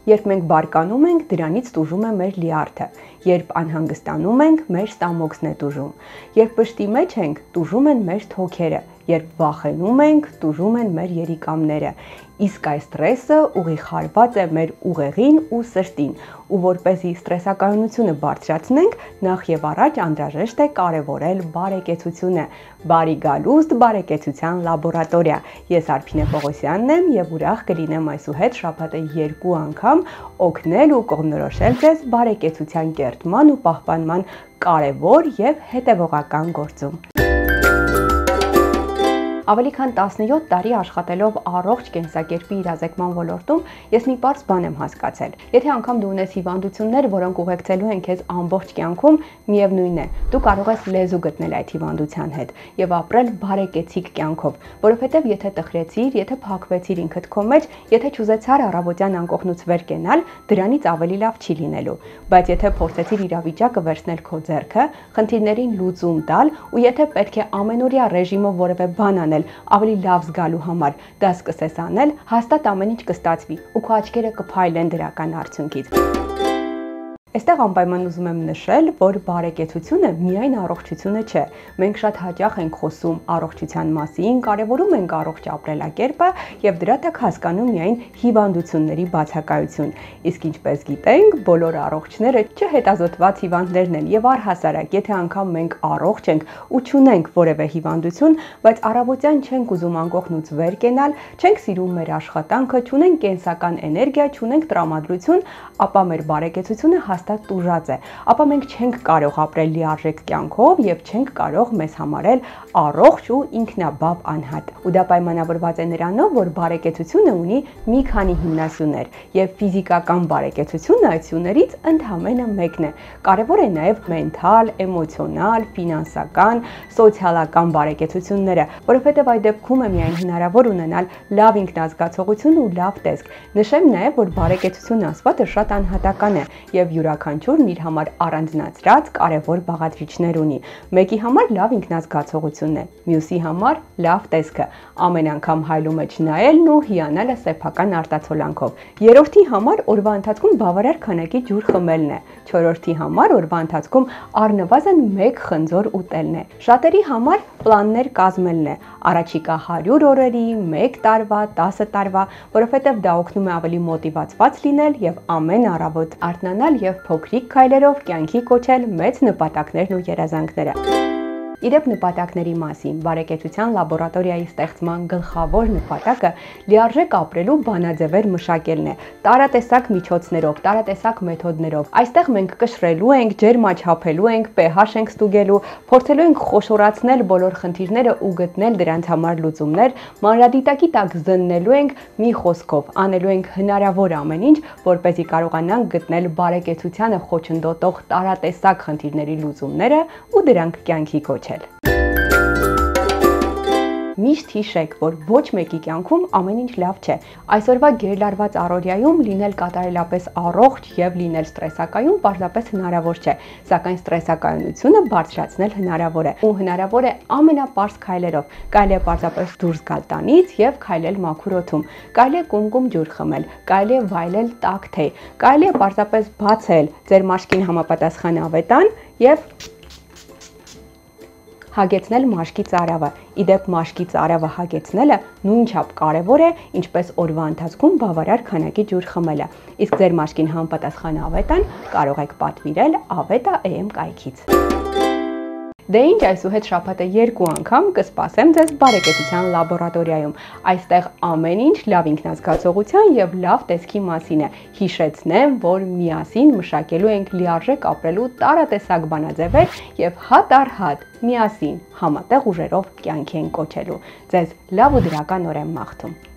Երբ մենք բարկանում ենք, դրանից տուժում է մեր լյարդը։ Երբ անհանգստանում ենք, մեր ստամոքսն է տուժում։ Երբ վշտի մեջ ենք, տուժում են մեր թոքերը։ Երբ վախենում ենք, տուժում են մեր երիկամները։ Իսկ այս ստրեսը ուղիղ է մեր ուղեղին ու սրտին, ու որպեսզի ստրեսակայունությունը բարձրացնենք, նախ եւ առաջ անհրաժեշտ է կարևորել բարեկեցությունը։ Բարի գալուստ բարեկեցության լաբորատորիա։ Ես Արփինե Պողոսյանն եմ եւ ուրախ կլինեմ այսուհետ շաբաթը 2 անգամ օգնել ու կողմնորոշել ձեզ բարեկեցության կերտման ու պահպանման կարևոր եւ հետեւողական գործում։ Ավելի քան 17 տարի աշխատելով առողջ կենսակերպի իրազեկման ոլորտում, ես մի պարզ բան եմ հասկացել։ Եթե անգամ դու ունես հիվանդություններ, որոնք ուղեկցելու են քեզ ամբողջ կյանքում, միևնույն է, դու կարող ես լեզու գտնել այդ հիվանդության հետ եւ ապրել բարեկեցիկ կյանքով, որովհետեւ եթե տխրեցիր, եթե փակվեցիր ինքդ քո մեջ, եթե չուզեցար առավոտյան անկողնուց վեր կենալ, դրանից ավելի լավ չի լինելու։ Բայց եթե փորձեցիր իրավիճակը վերցնել քո ձեռքը, խնդիրներին լուծում տալ, ու եթե պետք է ամենօրյա ռեժիմով որևէ բան ավելի լավ զգալու համար դա սկսես անել, հաստատ ամեն ինչ կստացվի ու քո աչքերը կփայլեն դրական արդյունքից։ Այստեղ անպայման ուզում եմ նշել, որ բարեկեցությունը միայն առողջությունը չէ։ Մենք շատ հաճախ ենք խոսում առողջության մասին, կարևորում ենք առողջ ապրելակերպը եւ դրա տակ հասկանում միայն հիվանդությունների բացակայություն։ Իսկ ինչպես գիտենք, բոլոր առողջները չհետազոտված հիվանդներն են եւ առհասարակ, եթե անգամ մենք առողջ ենք ու չունենք որևէ հիվանդություն, բայց առավոտյան չենք ուզում անկողնուց վեր կենալ, չենք սիրում մեր աշխատանքը, չունենք կենսական էներգիա, չունենք տրամադրություն, ապա մեր բարեկեցությունը հաստատ տուժած է, ապա մենք չենք կարող ապրել լիարժեք կյանքով եւ չենք կարող մեզ համարել առողջ ու ինքնաբավ անհատ։ Ու դա պայմանավորված է նրանով, որ բարեկեցությունը ունի մի քանի հիմնասյուներ եւ ֆիզիկական բարեկեցությունը այդ սյուներից ընդհանրապես մեկն է։ Կարևոր է նաեւ մենթալ, էմոցիոնալ, ֆինանսական, սոցիալական բարեկեցությունները, որովհետեւ այդ դեպքում է միայն հնարավոր ունենալ լավ ինքնազգացողություն ու լավ տեսք։ Նշեմ նաեւ, որ բարեկեցությունը ասվածը շատ անհատական է եւ յուրաքանչյուրն իր համար առանձնացրած կարևոր բաղադրիչներ ունի։ Մեկի համար լավ ինքնազգացողությունն է, մյուսի համար լավ տեսքը, ամեն անգամ հայլու մեջ նայելն ու հիանալը սեփական արտացոլանքով։ Երրորդի համար օրվա ընթացքում բավարար քանակի ջուր խմելն է, չորրորդի համար օրվա ընթացքում առնվազն 1 խնձոր ուտելն է։ Շատերի համար պլաններ կազմելն է, առաջիկա 100 օրերի, 1 տարվա, 10 տարվա, որովհետև դա օգնում է ավելի մոտիվացված լինել եւ ամեն առավոտ արթնանալ եւ փոքրիկ քայլերով կյանքի կոչել մեծ նպատակներն ու երազանքները։ Իրեւ նպատակների մասին բարեկեցության լաբորատորիայի ստեղծման գլխավոր նպատակը լիարժեք ապրելու բանաձևեր մշակելն է, տարատեսակ միջոցներով, տարատեսակ մեթոդներով։ Այստեղ մենք կշռելու ենք, ջերմաչափելու ենք, pH ենք ստուգելու, փորձելու ենք խոշորացնել բոլոր խնդիրները ու գտնել դրանց համար լուծումներ, մանրադիտակի տակ զննելու ենք, մի խոսքով անելու ենք հնարավոր ամեն ինչ, որպեսզի կարողանանք գտնել բարեկեցությանը խոչընդոտող տարատեսակ խնդիրների լուծումները ու դրանք կյանքի կոչել։ Միշտ հիշեք, որ ոչ մեկի կյանքում ամեն ինչ լավ չէ։ Այսօրվա գերլարված առօրյայում լինել կատարելապես առողջ եւ լինել ստրեսակայուն պարզապես հնարավոր չէ, սակայն ստրեսակայունությունը բարձրացնել հնարավոր է։ Ու հնարավոր է ամենապարզ քայլերով։ Կարելի է պարզապես դուրս գալ տանից եւ քայլել մաքուր օդում։ Կարելի է կումկում ջուր խմել, կարելի է վայելել տաք թեյ, կարելի է պարզապես բացել ձեր մաշկին համապատասխան ավետան եւ հագեցնել մաշկի ծարավը։ Իդեպ մաշկի ծարավը հագեցնելը նույնչափ կարևոր է, ինչպես օրվա ընթացքում բավարար քանակի ջուր խմելը։ Իսկ ձեր մաշկին համապատասխան ավետան կարող եք պատվիրել Aveta AM կայքից։ Դե ինչ, այսուհետ շաբաթը 2 անգամ կսպասեմ ձեզ բարեկեցության լաբորատորիայում։ Այստեղ ամեն ինչ լավ ինքնազգացողության եւ լավ տեսքի մասին է։ Հիշեցնեմ, որ միասին մշակելու ենք լիարժեք ապրելու տարատեսակ բանաձևեր եւ հատ առ հատ միասին համատեղ ուժերով կյանքի ենք կոչելու։ Ձեզ լավ ու դրական օր եմ մաղթում։